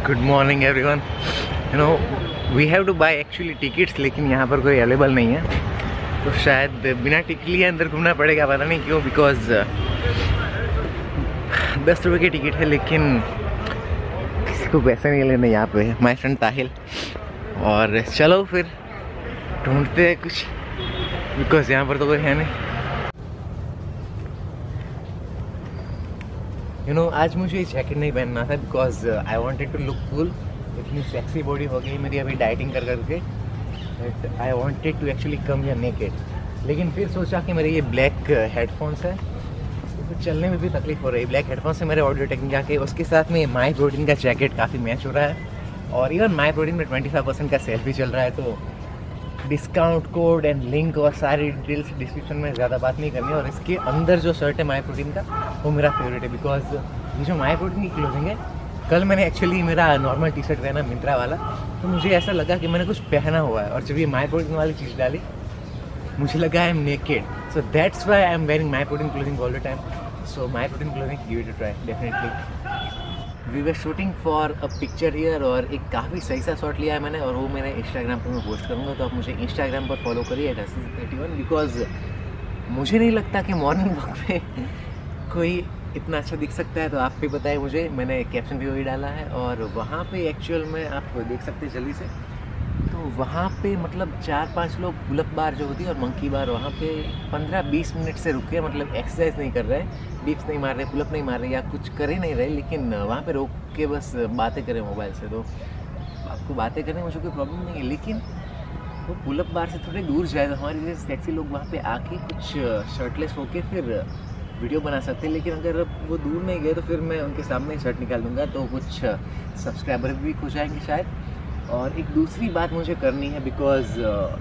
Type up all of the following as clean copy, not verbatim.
Good morning everyone. You know we have to buy actually tickets, लेकिन यहाँ पर कोई अवेलेबल नहीं है, तो शायद बिना टिकट लिए अंदर घूमना पड़ेगा। पता नहीं क्यों, बिकॉज 10 रुपये की टिकट है, लेकिन किसी को पैसे नहीं लेने यहाँ पे। My friend Tahil. और चलो फिर ढूंढते हैं कुछ, बिकॉज यहाँ पर तो कोई है नहीं। यू नो आज मुझे जैकेट नहीं पहनना था, because I wanted to look cool. इतनी सेक्सी बॉडी हो गई मेरी अभी डाइटिंग कर करके, but I wanted to actually come या नेकेड। लेकिन फिर सोचा कि मेरे ये ब्लैक हेडफोन्स है, तो चलने में भी तकलीफ हो रही है। ब्लैक हेडफोन्स से मेरे ऑडियो टेक्निक जाके, उसके साथ में मायप्रोटीन का जैकेट काफ़ी मैच हो रहा है, और इवन मायप्रोटीन में 25% का सेल भी चल रहा है। तो डिस्काउंट कोड एंड लिंक और सारी डिटेल्स डिस्क्रिप्शन में ज़्यादा बात नहीं करनी है। और इसके अंदर जो शर्ट है मायप्रोटीन का, वो मेरा फेवरेट है, बिकॉज ये जो मायप्रोटीन की क्लोथिंग है, कल मैंने एक्चुअली मेरा नॉर्मल टी शर्ट पहना मिंत्रा वाला, तो मुझे ऐसा लगा कि मैंने कुछ पहना हुआ है, और जब ये मायप्रोटीन वाली चीज़ डाली मुझे लगा I am naked. So that's why I am wearing Myprotein clothing all the time. So Myprotein clothing give it a try definitely. We were shooting for a picture here, और एक काफ़ी सही सा शॉट लिया है मैंने, और वो मैंने इंस्टाग्राम पर मैं पोस्ट करूँगा, तो आप मुझे इंस्टाग्राम पर फॉलो करिए @Harsiddh31, बिकॉज मुझे नहीं लगता कि मॉर्निंग वॉक में कोई इतना अच्छा दिख सकता है। तो आप भी बताएं मुझे, मैंने कैप्शन भी वही डाला है। और वहाँ पे एक्चुअल में आप देख सकते हैं जल्दी से, तो वहाँ पे मतलब 4-5 लोग पुलअप बार जो होती है और मंकी बार, वहाँ पे 15-20 मिनट से रुके, मतलब एक्सरसाइज नहीं कर रहे, डिप्स नहीं मार रहे, पुलअप नहीं मार रहे, या कुछ कर ही नहीं रहे, लेकिन वहाँ पे रोक के बस बातें करें मोबाइल से। तो आपको बातें करने में मुझे कोई प्रॉब्लम नहीं है, लेकिन वो पुलअप बार से थोड़े दूर जाए, तो हमारे जैसे सेक्सी लोग वहाँ पे आके कुछ शर्टलेस होके फिर वीडियो बना सकते हैं। लेकिन अगर वो दूर नहीं गए, तो फिर मैं उनके सामने शर्ट निकाल दूँगा, तो कुछ सब्सक्राइबर भी खुश जाएंगे शायद। और एक दूसरी बात मुझे करनी है, बिकॉज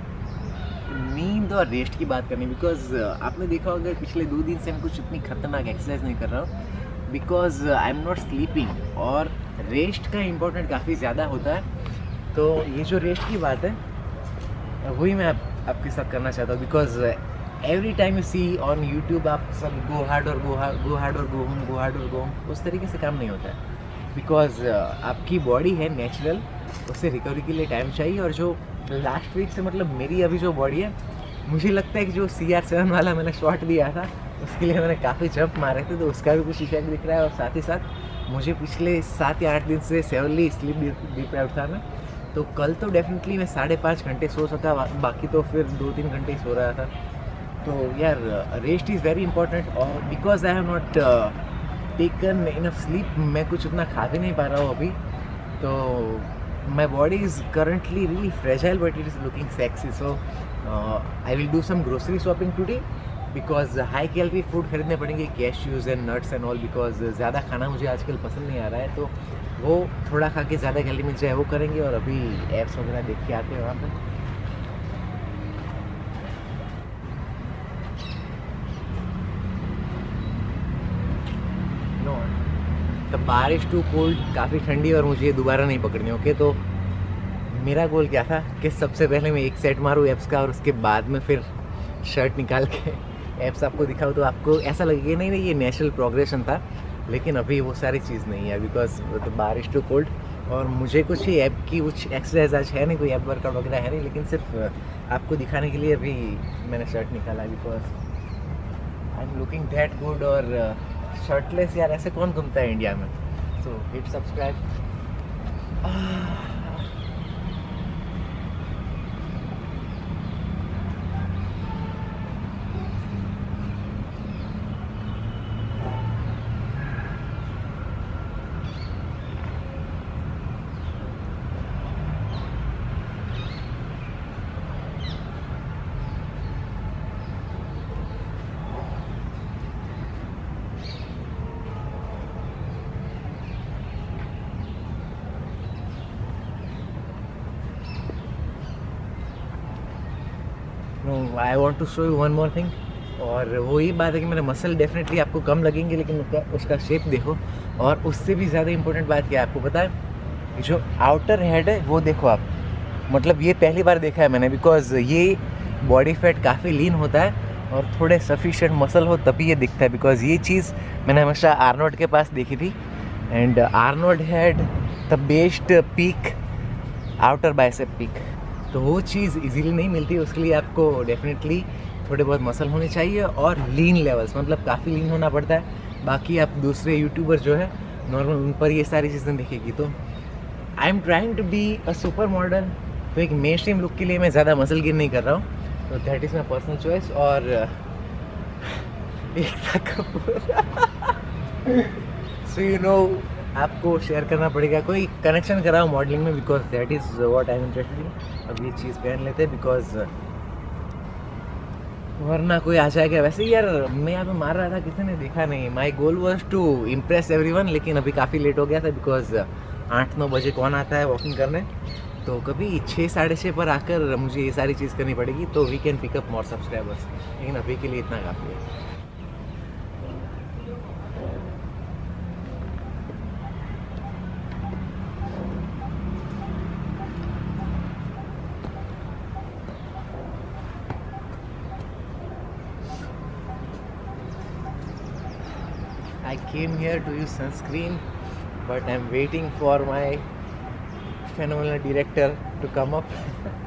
नींद और रेस्ट की बात करनी, बिकॉज आपने देखा होगा पिछले 2 दिन से मैं कुछ इतनी खतरनाक एक्सरसाइज नहीं कर रहा हूँ, because I am not sleeping. और रेस्ट का इम्पोर्टेंट काफ़ी ज़्यादा होता है। तो ये जो रेस्ट की बात है, वही मैं आपके साथ करना चाहता हूँ, because every time you see on YouTube आप सब गो हार्ड और गो हार्ड और गो होम, गो हार्ड और गो होम, उस तरीके से काम नहीं होता है। बिकॉज आपकी बॉडी है नेचुरल, उससे रिकवरी के लिए टाइम चाहिए। और जो लास्ट वीक से, मतलब मेरी अभी जो बॉडी है, मुझे लगता है कि जो CR7 वाला मैंने शॉट दिया था, उसके लिए मैंने काफ़ी जंप मारे थे, तो उसका भी कुछ इफेक्ट दिख रहा है। और साथ ही साथ मुझे पिछले 7 या 8 दिन से सेवरली स्लीप डिप्राइव्ड था मैं। तो कल तो डेफिनेटली मैं 5.5 घंटे सो सका, बाकी तो फिर 2-3 घंटे ही सो रहा था। तो यार रेस्ट इज़ वेरी इंपॉर्टेंट। और because I have not taken enough sleep, मैं कुछ उतना खा भी नहीं पा रहा हूँ अभी, तो my body is currently really fragile, but it is looking sexy. So I will do some grocery shopping today, because high calorie food खरीदने पड़ेंगे, cashews and nuts and all, because ज़्यादा खाना मुझे आजकल पसंद नहीं आ रहा है। तो वो थोड़ा खा के ज़्यादा कैलोरी मिल जाए, वो करेंगे। और अभी एप्स वगैरह देख के आते हैं वहाँ पर। तो बारिश टू कोल्ड, काफ़ी ठंडी, और मुझे दोबारा नहीं पकड़नी। ओके, तो मेरा गोल क्या था कि सबसे पहले मैं एक सेट मारूँ एप्स का, और उसके बाद में फिर शर्ट निकाल के एप्स आपको दिखाऊँ, तो आपको ऐसा लगेगा नहीं ये नेचुरल प्रोग्रेशन था। लेकिन अभी वो सारी चीज़ नहीं है, बिकॉज तो बारिश टू कोल्ड, और मुझे कुछ ही ऐप की कुछ एक्सरसाइज आज है नहीं, कोई ऐप वर्कआउट वगैरह है नहीं, लेकिन सिर्फ आपको दिखाने के लिए अभी मैंने शर्ट निकाला, because I am looking that good. और शर्टलेस यार ऐसे कौन घूमता है इंडिया में। So hit subscribe. I want to show you one more thing, और वो ये बात है कि मेरे मसल डेफिनेटली आपको कम लगेंगे, लेकिन उसका शेप देखो। और उससे भी ज़्यादा इंपॉर्टेंट बात क्या है आपको पता है, जो आउटर हेड है वो देखो आप, मतलब ये पहली बार देखा है मैंने, बिकॉज ये बॉडी फैट काफ़ी लीन होता है, और थोड़े सफिशिएंट मसल हो तभी ये दिखता है। बिकॉज ये चीज़ मैंने हमेशा आर्नोल्ड के पास देखी थी, and Arnold had the best peak, outer bicep peak. तो वो चीज़ इजीली नहीं मिलती, उसके लिए आपको डेफिनेटली थोड़े बहुत मसल होने चाहिए और लीन लेवल्स, मतलब काफ़ी लीन होना पड़ता है। बाकी आप दूसरे यूट्यूबर जो है नॉर्मल, उन पर ये सारी चीज़ें देखेगी। तो I am trying to be a super model. तो एक मेन स्ट्रीम लुक के लिए मैं ज़्यादा मसल गेन नहीं कर रहा हूँ, तो that is my personal choice. और Ekta Kapoor so you know, आपको शेयर करना पड़ेगा, कोई कनेक्शन कराओ मॉडलिंग में, because that is what I am interested in. अब ये चीज़ पहन लेते हैं, बिकॉज वरना कोई आ जाएगा। वैसे यार मैं यहाँ पे मार रहा था, किसी ने देखा नहीं। My goal was to impress everyone, लेकिन अभी काफ़ी लेट हो गया था, बिकॉज 8-9 बजे कौन आता है वॉकिंग करने। तो कभी 6-6:30 पर आकर मुझे ये सारी चीज़ करनी पड़ेगी, तो we can pick up more subscribers. लेकिन अभी के लिए इतना काफ़ी है। I came here to use sunscreen, but I'm waiting for my phenomenal director to come up.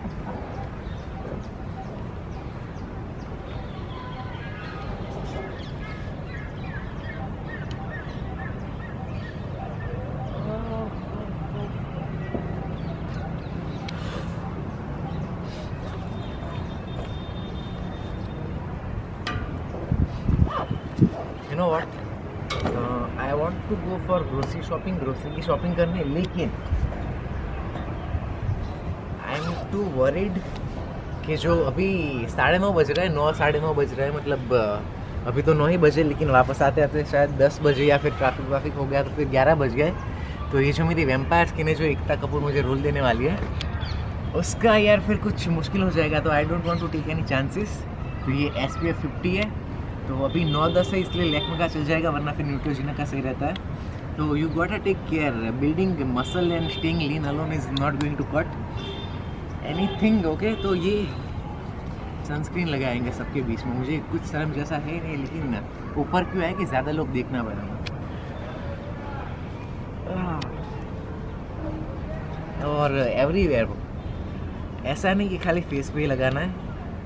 You know what? I want to go for grocery shopping, grocery की shopping करने, लेकिन आई एम टू वरीड कि जो अभी 9:30 बज रहा है, 9-9:30 बज रहा है, मतलब अभी तो 9 ही बजे, लेकिन वापस आते आते शायद 10 बजे, या फिर ट्रैफिक हो गया तो फिर 11 बज गए। तो ये जो मेरी वैम्पायर स्किन है, जो एकता कपूर मुझे रोल देने वाली है, उसका यार फिर कुछ मुश्किल हो जाएगा। तो I don't want to take any chances. तो ये SPF 50 है, तो अभी 9-10 है, इसलिए लैक्मे का चल जाएगा, वरना फिर न्यूट्रोजिना का सही रहता है। तो you got to take care, building muscle and staying lean alone is not going to cut anything, okay. तो ये सनस्क्रीन लगाएंगे सबके बीच में, मुझे कुछ शर्म जैसा है नहीं, लेकिन ऊपर क्यों है कि ज़्यादा लोग देखना पड़ेगा। और एवरीवेयर, ऐसा नहीं कि खाली फेस पे ही लगाना है,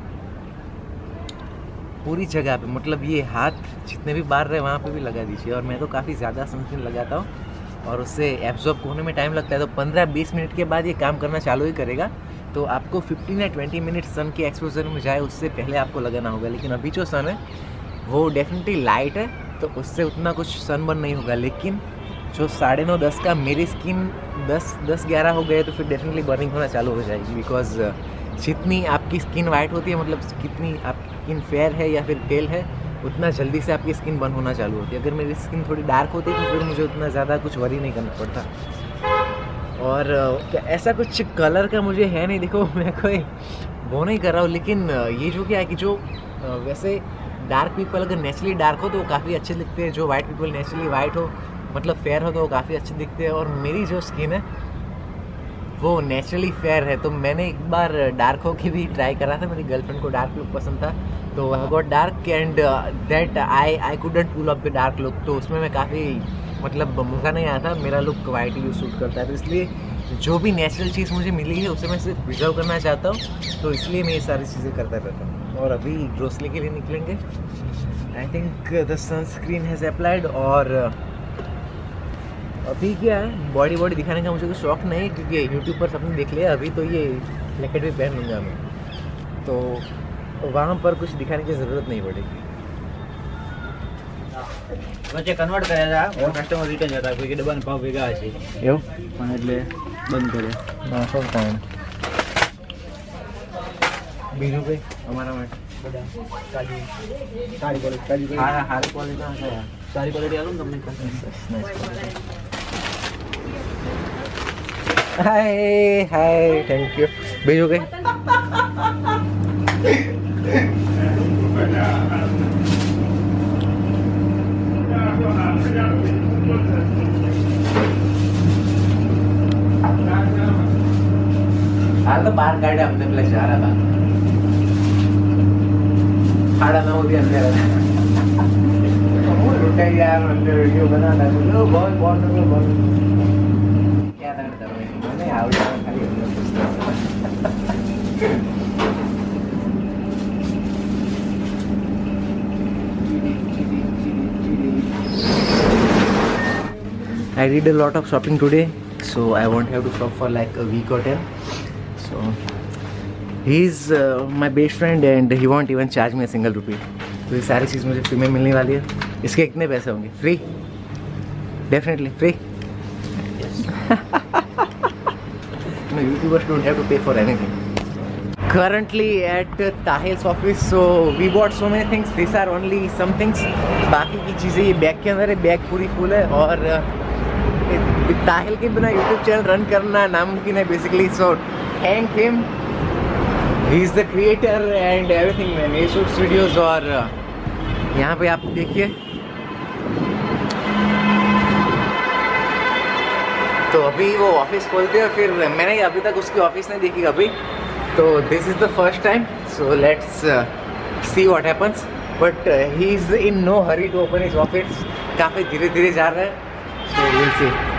पूरी जगह पे, मतलब ये हाथ जितने भी बाहर रहे वहाँ पे भी लगा दीजिए। और मैं तो काफ़ी ज़्यादा सनस्क्रीन लगाता हूँ, और उससे एब्जॉर्ब होने में टाइम लगता है, तो 15-20 मिनट के बाद ये काम करना चालू ही करेगा। तो आपको 15 या 20 मिनट सन के एक्सपोजर में जाए, उससे पहले आपको लगाना होगा। लेकिन अभी जो सन है वो डेफिनेटली लाइट है, तो उससे उतना कुछ सनबर्न नहीं होगा। लेकिन जो 9:30-10 का मेरी स्किन 10-11 हो गए, तो फिर डेफिनेटली बर्निंग होना चालू हो जाएगी। बिकॉज जितनी आपकी स्किन वाइट होती है, मतलब कितनी आपकी स्किन फेयर है या फिर पेल है, उतना जल्दी से आपकी स्किन बर्न होना चालू होती है। अगर मेरी स्किन थोड़ी डार्क होती तो फिर मुझे उतना ज़्यादा कुछ वरी नहीं करना पड़ता। और क्या ऐसा कुछ कलर का मुझे है नहीं, देखो मैं कोई वो नहीं कर रहा हूँ, लेकिन ये जो क्या है कि जो वैसे डार्क पीपल अगर नेचुरली डार्क हो तो वो काफ़ी अच्छे दिखते हैं, जो वाइट पीपल नेचुरली वाइट हो, मतलब फेयर हो, तो वो काफ़ी अच्छे दिखते हैं। और मेरी जो स्किन है वो नेचुरली फेयर है, तो मैंने एक बार डार्क होके भी ट्राई करा था। मेरी गर्लफ्रेंड को डार्क लुक पसंद था, तो I got dark and that I couldn't pull up the dark look. तो उसमें मैं काफ़ी, मतलब मज़ा नहीं आया था। मेरा लुक वाइट ही सूट करता है, तो इसलिए जो भी नेचुरल चीज़ मुझे मिली है उसे मैं सिर्फ प्रिजर्व करना चाहता हूँ। तो इसलिए मैं ये सारी चीज़ें करता रहता हूँ। और अभी ग्रोसरी के लिए निकलेंगे। I think the sunscreen has applied. और अभी क्या है, बॉडी दिखाने का मुझे कोई शौक नहीं, क्योंकि यूट्यूब पर सबने देख लिया। अभी तो ये जैकेट भी पहन लूँगा मैं, तो वहाँ पर कुछ दिखाने की ज़रूरत नहीं पड़ेगी। વચ્ચે કન્વર્ટ કર્યા હતા, और કસ્ટમર રિટર્ન જતા, કોઈ કે ડબ્બાનો ભાવ ભેગા હશે એવું, પણ એટલે બંધ કર્યા। ના શું કામ બીજું કંઈ અમારા માટે બધા કાજુ સારી ક્વોલિટી, કાજુ સારી ક્વોલિટી હશે યાર, સારી ક્વોલિટી આલો ને તમને હાય થેન્ક યુ। બીજું કંઈ हाल तो बाहर काढ़ा हमने पेला जा रहा था, खाड़ा ना हो दिया अंदर लुटा यार, अंदर वीडियो बना था, बहुत I did a lot of shopping today, so I won't have to shop for like a week or 10. So he's my best friend and he won't even charge me a single rupee. तो ये सारी चीज़ मुझे free में मिलने वाली है. इसके कितने पैसे होंगे? Free, definitely free. No, YouTubers don't have to pay for anything. Currently at Tahil's office, so we bought so many things. These are only some things. बाकी की चीज़ें ये बैग के अंदर है. बैग पूरी फुल है और ताहिल के बिना YouTube चैनल रन करना नामुमकिन है basically. So thank him, he is the creator and everything man. ये शूट्स वीडियोज़ और यहाँ पे आप देखिए. तो अभी वो ऑफिस खोलते हैं, फिर मैंने अभी तक उसकी ऑफिस नहीं देखी कभी. तो this is the first time, so let's see what happens. But he is in no hurry to open his office. काफ़ी धीरे धीरे जा रहा है. So we'll see.